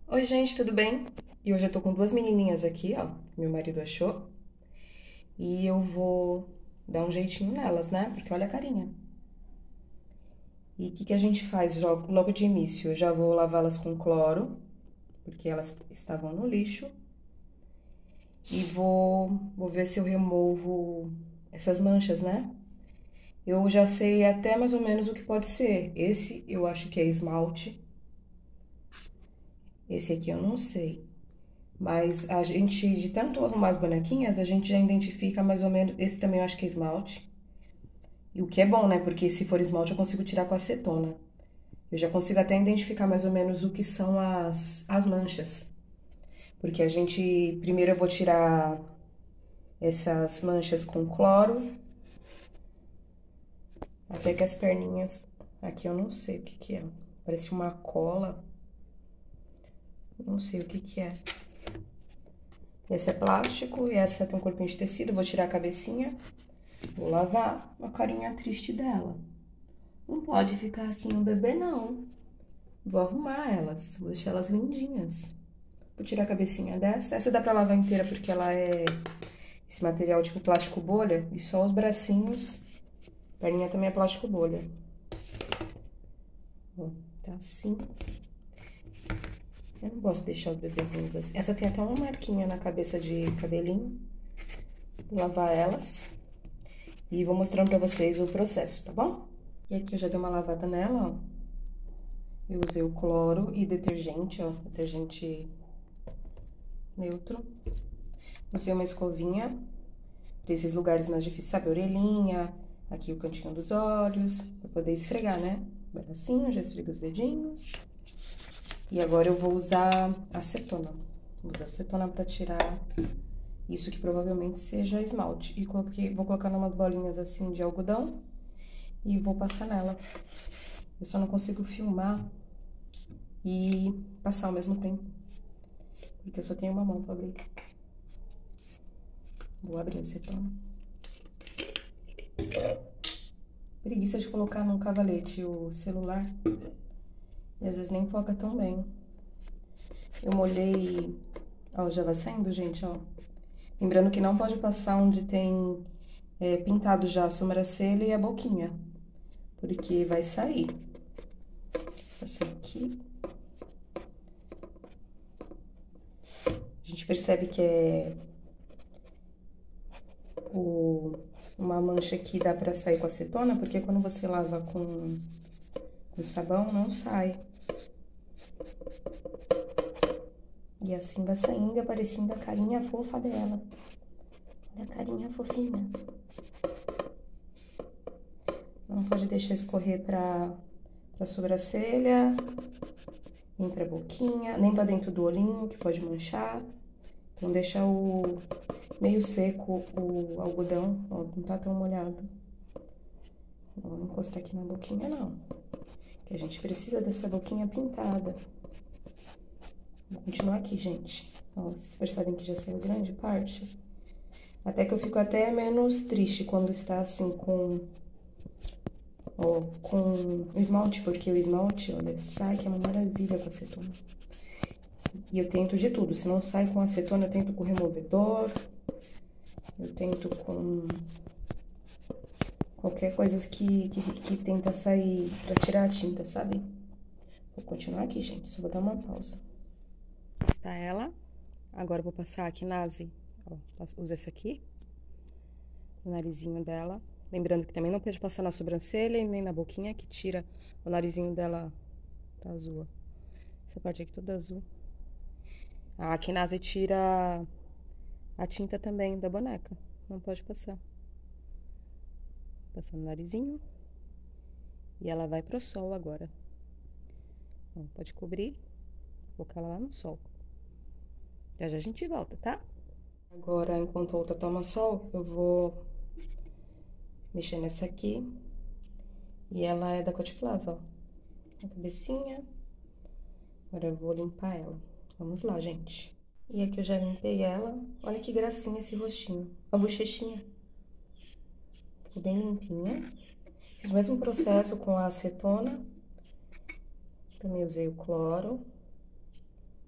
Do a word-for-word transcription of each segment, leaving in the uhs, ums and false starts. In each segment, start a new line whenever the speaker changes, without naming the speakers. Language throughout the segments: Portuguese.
Oi, gente, tudo bem? E hoje eu tô com duas menininhas aqui, ó, que meu marido achou. E eu vou dar um jeitinho nelas, né? Porque olha a carinha. E o que que a gente faz jo- logo de início? Eu já vou lavá-las com cloro, porque elas estavam no lixo. E vou, vou ver se eu removo essas manchas, né? Eu já sei até mais ou menos o que pode ser. Esse eu acho que é esmalte. Esse aqui eu não sei. Mas a gente, de tanto arrumar as bonequinhas, a gente já identifica mais ou menos. Esse também eu acho que é esmalte. E o que é bom, né? Porque se for esmalte eu consigo tirar com acetona. Eu já consigo até identificar mais ou menos o que são as, as manchas. Porque a gente. Primeiro eu vou tirar essas manchas com cloro. Até que as perninhas. Aqui eu não sei o que que é. Parece uma cola. Não sei o que que é. Esse é plástico e essa tem um corpinho de tecido. Vou tirar a cabecinha. Vou lavar a carinha triste dela. Não pode ficar assim um bebê, não. Vou arrumar elas, vou deixar elas lindinhas. Vou tirar a cabecinha dessa. Essa dá pra lavar inteira porque ela é esse material tipo plástico bolha. E só os bracinhos. A perninha também é plástico bolha. Ó, tá assim. Eu não gosto de deixar os bebezinhos assim. Essa tem até uma marquinha na cabeça de cabelinho. Vou lavar elas. E vou mostrando pra vocês o processo, tá bom? E aqui eu já dei uma lavada nela, ó. Eu usei o cloro e detergente, ó, detergente neutro. Usei uma escovinha para esses lugares mais difíceis, sabe? A orelhinha, aqui o cantinho dos olhos, para poder esfregar, né? O bracinho, já esfreguei os dedinhos. E agora eu vou usar acetona. Vou usar acetona para tirar isso que provavelmente seja esmalte. E coloquei, vou colocar umas bolinhas assim de algodão e vou passar nela. Eu só não consigo filmar e passar ao mesmo tempo, porque eu só tenho uma mão para abrir. Vou abrir a acetona. Preguiça de colocar num cavalete o celular. E às vezes nem foca tão bem. Eu molhei... Ó, já vai saindo, gente, ó. Lembrando que não pode passar onde tem é, pintado já a sobrancelha e a boquinha. Porque vai sair. Essa aqui. A gente percebe que é... O, uma mancha que dá pra sair com acetona, porque quando você lava com, com sabão, não sai. E assim vai saindo e aparecendo a carinha fofa dela. Olha a carinha fofinha. Não pode deixar escorrer pra, pra sobrancelha, nem pra boquinha, nem pra dentro do olhinho, que pode manchar. Então, deixa o meio seco o algodão, ó, não tá tão molhado. Não vou encostar aqui na boquinha, não. Que a gente precisa dessa boquinha pintada. Vou continuar aqui, gente. Ó, vocês percebem que já saiu grande parte? Até que eu fico até menos triste quando está assim com... Ó, com esmalte, porque o esmalte, olha, sai que é uma maravilha com acetona. E eu tento de tudo, se não sai com acetona, eu tento com removedor, eu tento com qualquer coisa que, que, que tenta sair pra tirar a tinta, sabe? Vou continuar aqui, gente, só vou dar uma pausa. Está ela. Agora eu vou passar a quinase, ó, usa essa aqui, o narizinho dela. Lembrando que também não pode passar na sobrancelha e nem na boquinha, que tira o narizinho dela, tá azul, ó. Essa parte aqui toda azul. A quinase tira a tinta também da boneca, não pode passar. Passar no narizinho. E ela vai pro sol agora. Ó, pode cobrir, colocar ela lá no sol. Já já a gente volta, tá? Agora, enquanto a outra toma sol, eu vou mexer nessa aqui. E ela é da Cotiplas, ó. A cabecinha. Agora eu vou limpar ela. Vamos lá, gente. E aqui eu já limpei ela. Olha que gracinha esse rostinho. A bochechinha. Ficou bem limpinha. Fiz o mesmo processo com a acetona. Também usei o cloro.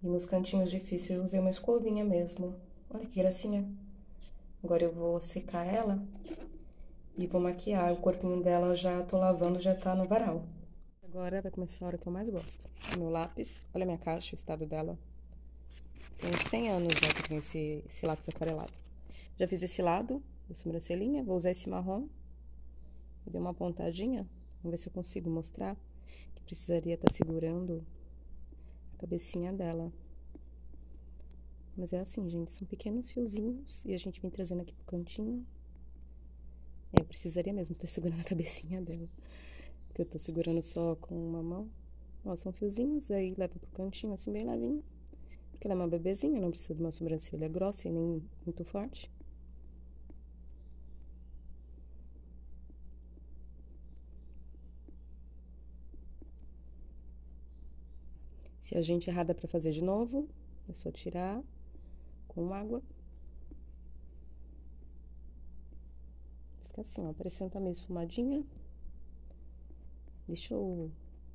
E nos cantinhos difíceis eu usei uma escovinha mesmo. Olha que gracinha. Agora eu vou secar ela e vou maquiar. O corpinho dela eu já tô lavando, já tá no varal. Agora vai começar a hora que eu mais gosto. O meu lápis. Olha a minha caixa, o estado dela. Tem uns cem anos já que tem esse, esse lápis aquarelado. Já fiz esse lado da sobrancelhinha. Vou usar esse marrom. Dei uma pontadinha. Vamos ver se eu consigo mostrar. Que precisaria estar segurando a cabecinha dela. Mas é assim, gente. São pequenos fiozinhos. E a gente vem trazendo aqui pro cantinho. É, eu precisaria mesmo estar segurando a cabecinha dela. Porque eu tô segurando só com uma mão. Ó, são fiozinhos. Aí leva pro cantinho assim, bem levinho. Porque ela é uma bebezinha, não precisa de uma sobrancelha grossa e nem muito forte. Se a gente errada pra fazer de novo, é só tirar com água. Fica assim, ó, parecendo tá meio esfumadinha. Deixa eu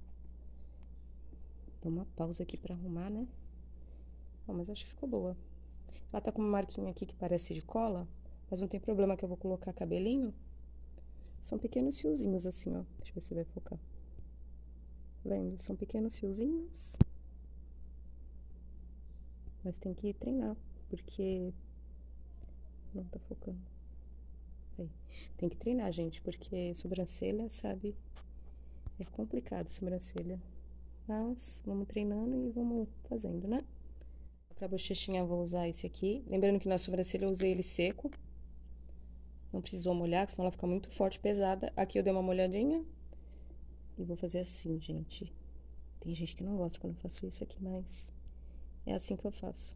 dar uma pausa aqui pra arrumar, né? Ó, mas acho que ficou boa. Ela tá com uma marquinha aqui que parece de cola, mas não tem problema que eu vou colocar cabelinho. São pequenos fiozinhos assim, ó. Deixa eu ver se vai focar. Tá vendo? São pequenos fiozinhos. Mas tem que treinar, porque não tá focando. Aí. Tem que treinar, gente, porque sobrancelha, sabe? É complicado sobrancelha. Mas vamos treinando e vamos fazendo, né? Pra bochechinha eu vou usar esse aqui. Lembrando que na sobrancelha eu usei ele seco. Não precisou molhar, senão ela fica muito forte e pesada. Aqui eu dei uma molhadinha. E vou fazer assim, gente. Tem gente que não gosta quando eu faço isso aqui, mas é assim que eu faço.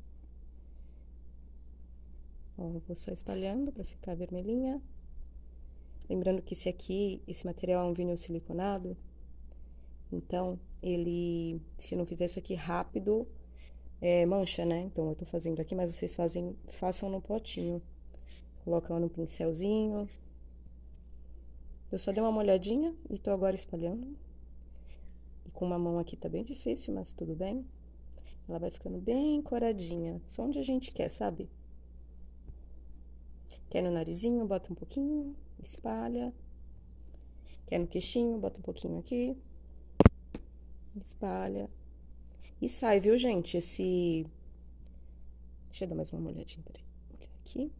Ó, eu vou só espalhando pra ficar vermelhinha. Lembrando que esse aqui, esse material é um vinil siliconado. Então, ele, se não fizer isso aqui rápido, é, mancha, né? Então, eu tô fazendo aqui, mas vocês fazem, façam no potinho. Coloca no pincelzinho. Eu só dei uma molhadinha e tô agora espalhando. E com uma mão aqui tá bem difícil, mas tudo bem. Ela vai ficando bem coradinha, só onde a gente quer, sabe? Quer no narizinho, bota um pouquinho, espalha. Quer no queixinho, bota um pouquinho aqui. Espalha. E sai, viu, gente? Esse... Deixa eu dar mais uma olhadinha, peraí. Olha aqui.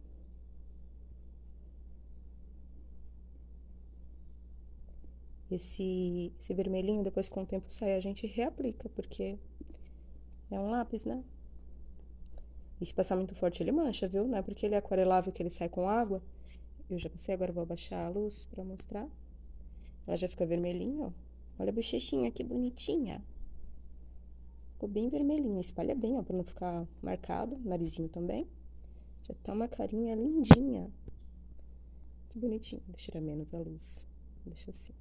Esse, esse vermelhinho, depois com o tempo sai, a gente reaplica, porque é um lápis, né? E se passar muito forte, ele mancha, viu? Não é porque ele é aquarelável que ele sai com água. Eu já passei, agora eu vou abaixar a luz pra mostrar. Ela já fica vermelhinha, ó. Olha a bochechinha, que bonitinha. Ficou bem vermelhinha. Espalha bem, ó, pra não ficar marcado. Narizinho também. Já tá uma carinha lindinha. Que bonitinho. Deixa eu tirar menos a luz. Deixa assim.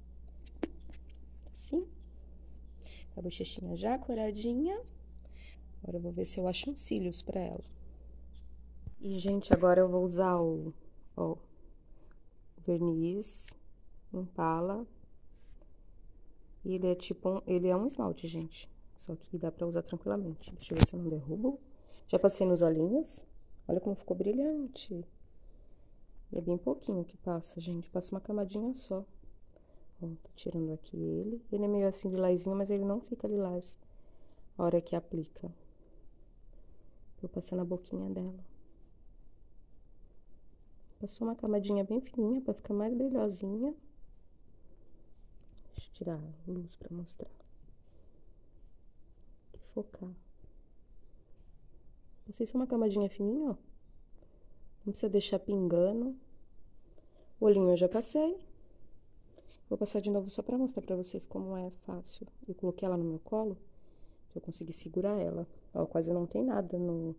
Assim. A bochechinha já coradinha. Agora eu vou ver se eu acho uns cílios pra ela. E, gente, agora eu vou usar o, ó, o verniz Impala. E ele é tipo um, ele é um esmalte, gente. Só que dá pra usar tranquilamente. Deixa eu ver se eu não derrubo. Já passei nos olhinhos. Olha como ficou brilhante. E é bem pouquinho que passa, gente. Passa uma camadinha só. Ó, tô tirando aqui ele. Ele é meio assim lilazinho, mas ele não fica lilás a hora que aplica. Vou passar na boquinha dela. Passou uma camadinha bem fininha pra ficar mais brilhosinha. Deixa eu tirar a luz pra mostrar. E focar. Passei só uma camadinha fininha, ó. Não precisa deixar pingando. O olhinho eu já passei. Vou passar de novo só pra mostrar pra vocês como é fácil. Eu coloquei ela no meu colo, eu consegui segurar ela. Ó, quase não tem nada no...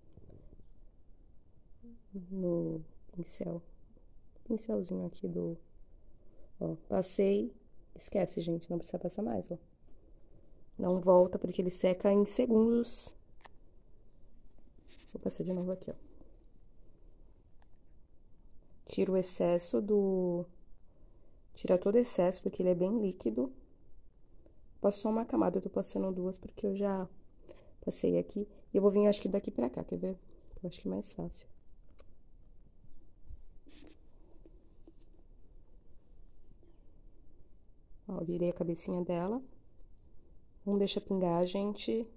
no pincel. Pincelzinho aqui do... Ó, passei. Esquece, gente, não precisa passar mais, ó. Não volta, porque ele seca em segundos. Vou passar de novo aqui, ó. Tira o excesso do... Tira todo o excesso, porque ele é bem líquido. Passo só uma camada, eu tô passando duas, porque eu já Passei aqui. E eu vou vir, acho que daqui pra cá, quer ver? Eu acho que é mais fácil. Ó, virei a cabecinha dela. Não deixa pingar, gente,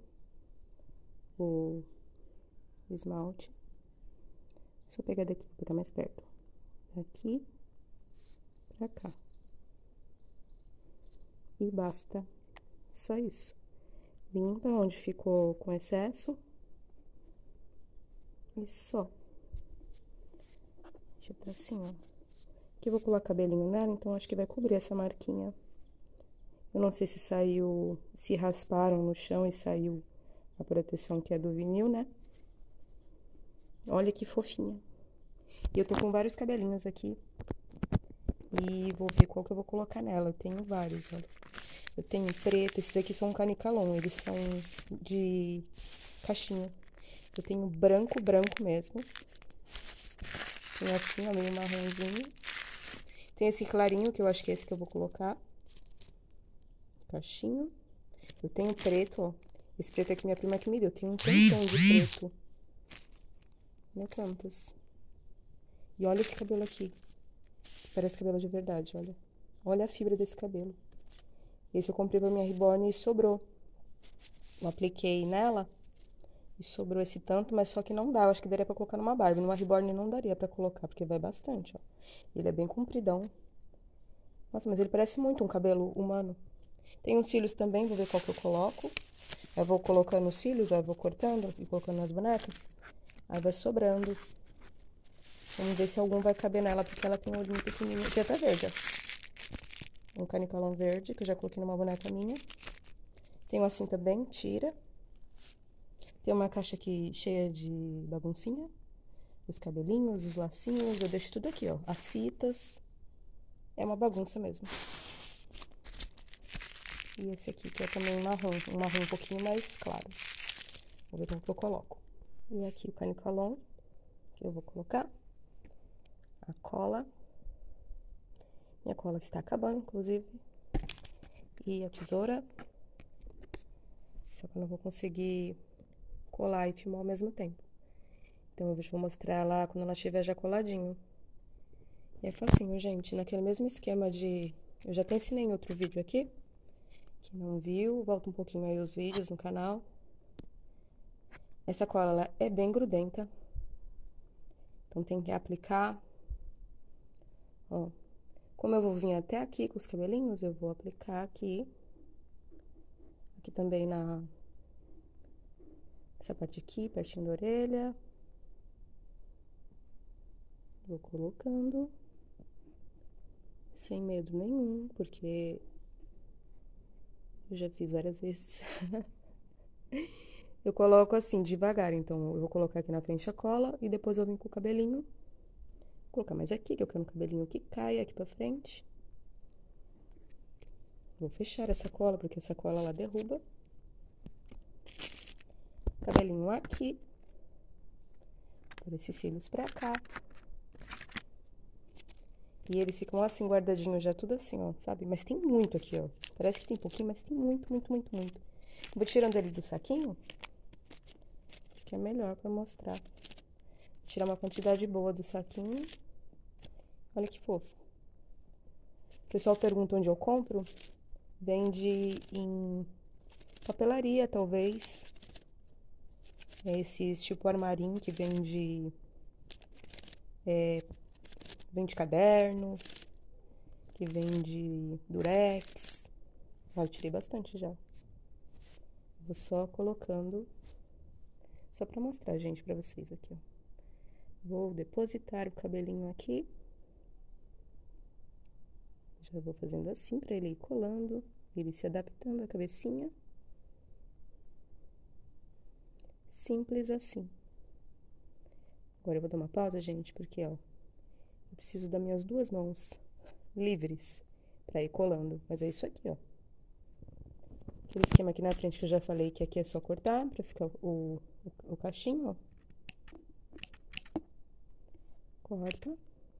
o esmalte. Deixa eu pegar daqui, pra ficar mais perto. Daqui pra cá. E basta. Só isso. Limpa onde ficou com excesso. E só. Já tá assim, ó. Aqui eu vou pular cabelinho nela, então acho que vai cobrir essa marquinha. Eu não sei se saiu, se rasparam no chão e saiu a proteção que é do vinil, né? Olha que fofinha. E eu tô com vários cabelinhos aqui. E vou ver qual que eu vou colocar nela. Eu tenho vários, olha. Eu tenho preto, esses aqui são canicalon, eles são de caixinha. Eu tenho branco, branco mesmo. Tem assim, ó, meio marronzinho. Tem esse clarinho, que eu acho que é esse que eu vou colocar. Caixinho. Eu tenho preto, ó. Esse preto aqui minha prima que me deu. Tem um tantão de preto. Olha quantos. E olha esse cabelo aqui. Parece cabelo de verdade, olha. Olha a fibra desse cabelo. Esse eu comprei pra minha Reborn e sobrou. Eu apliquei nela e sobrou esse tanto, mas só que não dá. Eu acho que daria pra colocar numa Barbie. Numa Reborn não daria pra colocar, porque vai bastante, ó. Ele é bem compridão. Nossa, mas ele parece muito um cabelo humano. Tem uns cílios também, vou ver qual que eu coloco. Eu vou colocando os cílios, ó, eu vou cortando e colocando nas bonecas. Aí vai sobrando. Vamos ver se algum vai caber nela, porque ela tem um olhinho pequenininho. Aqui até verde, ó. Um canicalão verde, que eu já coloquei numa boneca minha. Tem uma cinta bem tira. Tem uma caixa aqui cheia de baguncinha. Os cabelinhos, os lacinhos, eu deixo tudo aqui, ó. As fitas. É uma bagunça mesmo. E esse aqui, que é também um marrom, um marrom um pouquinho mais claro. Vou ver como que eu coloco. E aqui o canicalon, que eu vou colocar. A cola. Minha cola está acabando, inclusive. E a tesoura. Só que eu não vou conseguir colar e filmar ao mesmo tempo. Então, eu vou mostrar ela quando ela estiver já coladinho. E é facinho, gente. Naquele mesmo esquema de... Eu já até ensinei em outro vídeo aqui. Que não viu, volta um pouquinho aí os vídeos no canal. Essa cola, ela é bem grudenta. Então, tem que aplicar. Ó. Como eu vou vir até aqui com os cabelinhos, eu vou aplicar aqui. Aqui também na... Essa parte aqui, pertinho da orelha. Vou colocando. Sem medo nenhum, porque... Eu já fiz várias vezes. Eu coloco assim, devagar. Então, eu vou colocar aqui na frente a cola e depois eu vim com o cabelinho. Vou colocar mais aqui, que eu quero um cabelinho que caia aqui pra frente. Vou fechar essa cola, porque essa cola ela derruba. Cabelinho aqui. Por esses cílios pra cá. E eles ficam assim, guardadinhos já, tudo assim, ó, sabe? Mas tem muito aqui, ó. Parece que tem pouquinho, mas tem muito, muito, muito, muito. Vou tirando ele do saquinho, que é melhor pra mostrar. Vou tirar uma quantidade boa do saquinho. Olha que fofo. O pessoal pergunta onde eu compro. Vende em papelaria, talvez. É esses tipo armarinho que vende... É, vende caderno, que vende durex. Ó, eu tirei bastante já. Vou só colocando, só pra mostrar, gente, pra vocês aqui, ó. Vou depositar o cabelinho aqui. Já vou fazendo assim pra ele ir colando, ele se adaptando à cabecinha. Simples assim. Agora eu vou dar uma pausa, gente, porque, ó, eu preciso das minhas duas mãos livres pra ir colando. Mas é isso aqui, ó. Aquele esquema aqui na frente que eu já falei que aqui é só cortar pra ficar o, o, o cachinho, ó. Corta.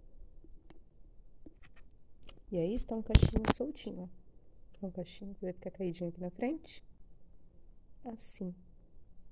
E aí está um cachinho soltinho, ó. Um cachinho que vai ficar caidinho aqui na frente. Assim.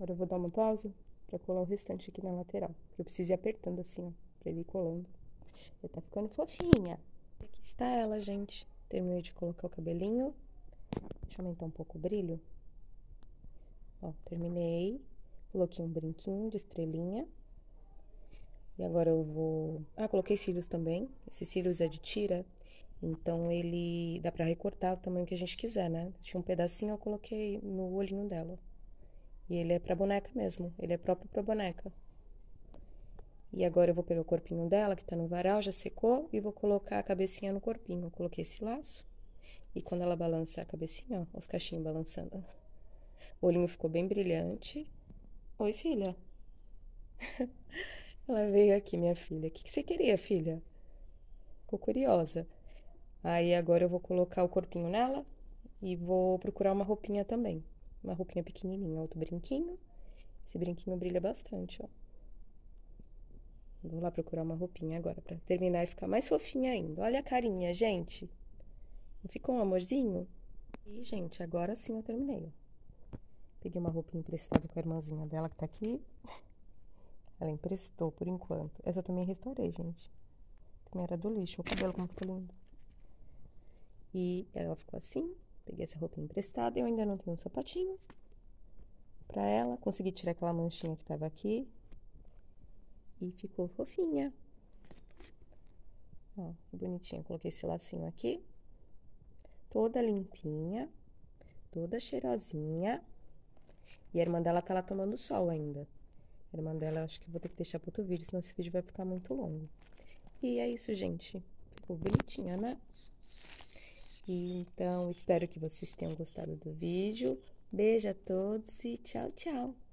Agora eu vou dar uma pausa pra colar o restante aqui na lateral. Eu preciso ir apertando assim, ó, pra ele ir colando. Já tá ficando fofinha. Aqui está ela, gente. Terminei de colocar o cabelinho. Deixa eu aumentar um pouco o brilho. Ó, terminei. Coloquei um brinquinho de estrelinha. E agora eu vou... Ah, coloquei cílios também. Esse cílios é de tira, então ele dá pra recortar o tamanho que a gente quiser, né? Tinha um pedacinho, eu coloquei no olhinho dela. E ele é pra boneca mesmo, ele é próprio pra boneca. E agora eu vou pegar o corpinho dela, que tá no varal, já secou, e vou colocar a cabecinha no corpinho. Eu coloquei esse laço, e quando ela balança a cabecinha, ó, os cachinhos balançando. O olhinho ficou bem brilhante. Oi, filha. Ela veio aqui, minha filha. O que que você queria, filha? Ficou curiosa. Aí agora eu vou colocar o corpinho nela e vou procurar uma roupinha também. Uma roupinha pequenininha, outro brinquinho. Esse brinquinho brilha bastante, ó. Vou lá procurar uma roupinha agora pra terminar e ficar mais fofinha ainda. Olha a carinha, gente. Não ficou um amorzinho? E, gente, agora sim eu terminei, ó. Peguei uma roupinha emprestada com a irmãzinha dela que tá aqui. Ela emprestou por enquanto. Essa eu também restaurei, gente. Também era do lixo. O cabelo como ficou lindo. E ela ficou assim. Peguei essa roupinha emprestada. Eu ainda não tenho um sapatinho pra ela. Consegui tirar aquela manchinha que tava aqui. E ficou fofinha. Ó, que bonitinha. Coloquei esse lacinho aqui. Toda limpinha. Toda cheirosinha. E a irmã dela tá lá tomando sol ainda. A irmã dela, acho que vou ter que deixar para outro vídeo, senão esse vídeo vai ficar muito longo. E é isso, gente. Ficou bonitinha, né? E, então, espero que vocês tenham gostado do vídeo. Beijo a todos e tchau, tchau!